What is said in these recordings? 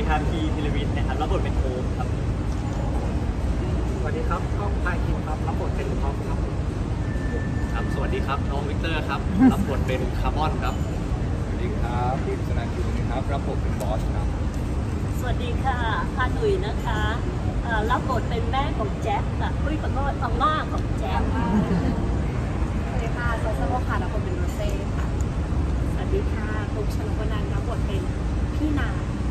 ทาพีพิรวิทย์นะครับรับบทเป็นโค้ชครับสวัสดีครับก้องพายคินครับรับบทเป็นท็อปครับครับสวัสดีครับน้องวิกเตอร์ครับรับบทเป็นคาร์บอนครับสวัสดีครับพิมพ์สนันยูนะครับรับบทเป็นบอสครับสวัสดีค่ะพาหนุ่ยนะคะรับบทเป็นแม่ของแจ็คค่ะขอโทษอาม่าของแจ็คสวัสดีค่ะซอสโลค่ะรับบทเป็นโรเซ่ค่ะสวัสดีค่ะตุ๊กชนกนันท์รับบทเป็นพี่นา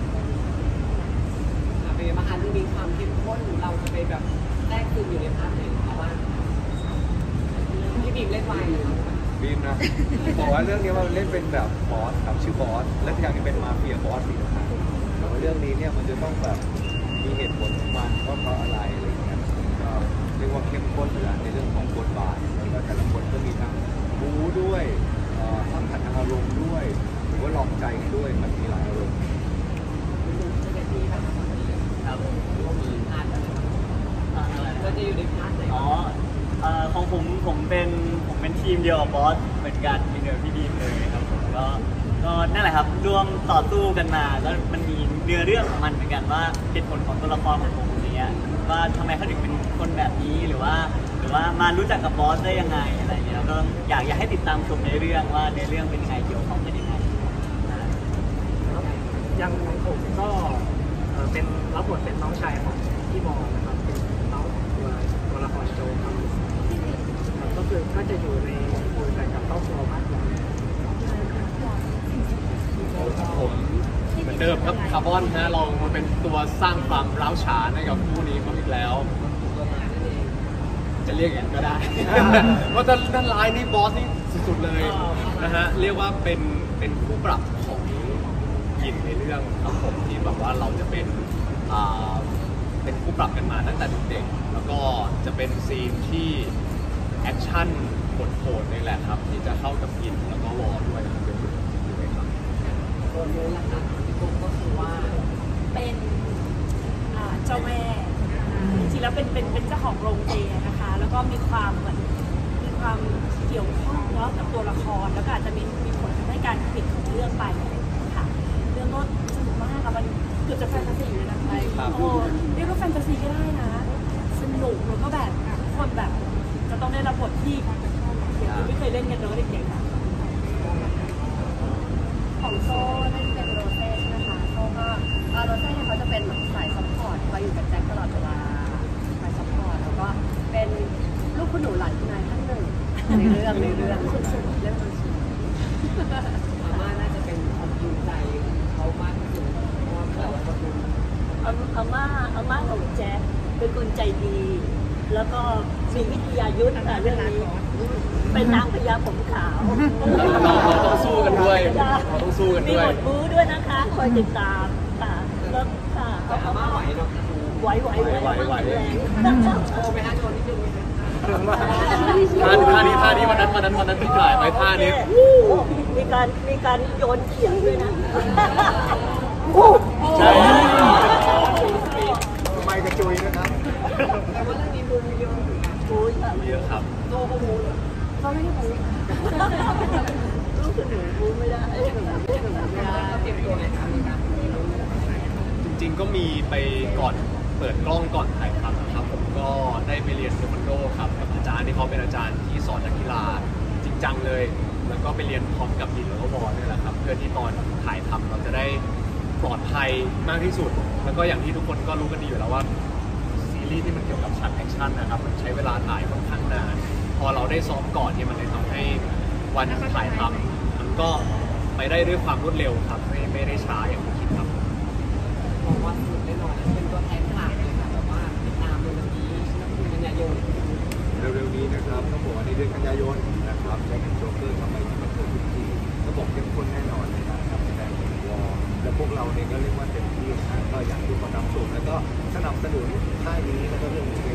เป็นมาค่ะเรื่องนี้ความเข้มข้นเราจะไปแบบแทรกซึมอยู่ในพาร์ทไหนเอาว่าพี่บีมเล่นไวเลยบีมนะบอกว่าเรื่องนี้มันเล่นเป็นแบบบอสครับชื่อบอสและอย่างนี้เป็นมาเฟียบอสอีกนะแต่ว่าเรื่องนี้เนี่ยมันจะต้องแบบมีเหตุผลของมันว่าเพราะอะไรอะไรเงี้ยก็เรียกว่าเข้มข้นอยู่แล้วในเรื่องของบทบาทแล้วก็แต่ละคนก็มีทั้งบู๊ด้วยทั้งขัดอารมณ์ด้วยหรือว่าลองใจกันด้วยมันมีหลายอารมณ์ครับร่วมมือพาร์ทอะไรก็จะอยู่ในพาร์ทไหนของผมเป็นทีมเดียวกับบอสเหมือนกันมีเดียวพี่บีมเลยครับผมก็นั่นแหละครับร่วมต่อสู้กันมาแล้วมันมีเนื้อเรื่องของมันเหมือนกันว่าเหตุผลของตัวละครของผมอย่างเงี้ยว่าทำไมเขาถึงเป็นคนแบบนี้หรือว่ามารู้จักกับบอสได้ยังไงอะไรเงี้ยแล้วก็อยากให้ติดตามชมในเรื่องว่าในเรื่องเป็นยังไงเกี่ยวข้องกันยังไงยังผมก็เป็นรับบทเป็นน้องชายของพี่บอลนะครับเป็นน้องตัวละครโจครับก็คือก็จะอยู่ในบริการกับครอบครัวมากกว่าผมเหมือนเดิมครับคาร์บอนนะเราเป็นตัวสร้างความร้าวฉานให้กับคู่นี้มาอีกแล้วจะเรียกอย่างนั้นก็ได้ว่าด้านร้ายนี่บอสนี่สุดๆเลยนะฮะเรียกว่าเป็นคู่ปรับของยินในเรื่องครับผมที่แบบว่าเราจะเป็นคู่ปรับกันมาตั้งแต่เด็กๆแล้วก็จะเป็นซีนที่แอคชั่นโหดๆนี่แหละครับที่จะเข้ากับยินแล้วก็วอลด้วยครับตัวนี้แหละค่ะที่ผมก็คือว่าเป็นเจ้าแม่จริงๆแล้วเป็นเจ้าของโรงเจนะคะแล้วก็มีความเกี่ยวข้องเนาะกับตัวละครแล้วก็อาจจะมีผลทำให้การพลิกของเรื่องไปค่ะเรื่องก็สนุกมากค่ะมันเกือบจะแฟนตาซีเลยนะโอ้เรียกว่าแฟนตาซีก็ได้นะสนุกแล้วก็แบบทุกคนแบบจะต้องได้รับบทที่ไม่เคยเล่นกันเนอะเด็กๆของโซ่เล่นเป็นโรเซ่ใช่ไหมคะโซ่ก็โรเซ่เนี่ยเขาจะเป็นแบบสายซัพพอร์ตคอยอยู่กับแจ็คตลอดเวลาสายซัพพอร์ตแล้วก็เป็นลูกคุณหนูหลานคุณนายท่านหนึ่งในเรื่องเรื่องอาม่าน่าจะเป็นความจริงใจเขามากที่สุดเพราะว่าแต่ละคนอาม่าของแจ็คเป็นคนใจดีแล้วก็มีวิทยายุทธ์ค่ะเรื่องนี้เป็นนางพญาผมขาวเราต้องสู้กันด้วยเราต้องสู้กันด้วยมีบทบู๊ด้วยนะคะคอยติดตามค่ะแล้วค่ะอาม่าไหวเนาะไหวโอ้ไปหาโชว์นิดนึงท่านี้วันนั้นที่ถ่ายไปท่านี้มีการโยนเขียงด้วยนะใช่ไม่กระจุยนะครับแต่ว่าเรื่องนี้บูมเยอะเยอะครับโตก็บูมเขาไม่ได้บูลูกหนูบูไม่ได้ก็เตรียมตัวในการจริงๆก็มีไปก่อนเปิดกล้องก่อนถ่ายทำนะครับผมก็ได้ไปเรียนเทควันโดครับกับอาจารย์ที่เขาเป็นอาจารย์ที่สอนนักกีฬาจริงจังเลยแล้วก็ไปเรียนพร้อมกับยินแล้วก็บอลนี่แหละครับเพื่อที่ตอนถ่ายทำเราจะได้ปลอดภัยมากที่สุดแล้วก็อย่างที่ทุกคนก็รู้กันดีอยู่แล้วว่าซีรีส์ที่มันเกี่ยวกับฉากแอคชั่นนะครับมันใช้เวลาถ่ายค่อนข้างนานพอเราได้ซ้อมก่อนเนี่ยมันเลยทำให้วันถ่ายทำมันก็ไปได้ด้วยความรวดเร็วครับไม่ได้ช้าอย่างที่คิดครับบอกว่าสุดแน่นอนเป็นตัวแทนหลักเลยค่ะแบบว่าติดตามในวันนี้กันยายนเร็วๆนี้นะครับต้องบอกว่าในเดือนกันยายนนะครับจะเป็นโจ๊กเกอร์ทำไมที่มันเกิดขึ้นที่ก็บอกเข้มข้นแน่นอนในการทำแสดงของวอและพวกเราเนี่ยก็เรียกว่าเต็มที่นะก็อยากดูคนนำชมแล้วก็สนับสนุนค่ายนี้แล้วก็เรื่องนี้